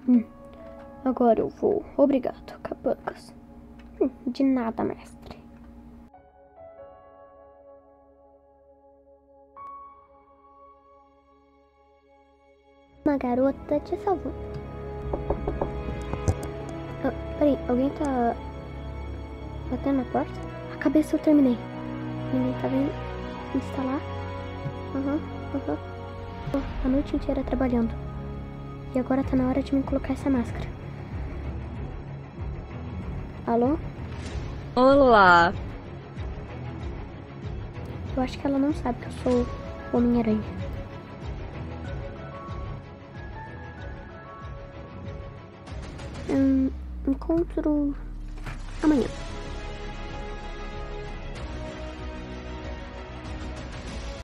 Agora eu vou. Obrigado, capangas. De nada, mestre. Uma garota te salvou. Peraí, alguém tá batendo na porta? A cabeça eu terminei. Ninguém tá vendo? Instalar? A noite inteira trabalhando. E agora tá na hora de me colocar essa máscara. Alô? Olá. Eu acho que ela não sabe que eu sou o Homem-Aranha. Encontro amanhã.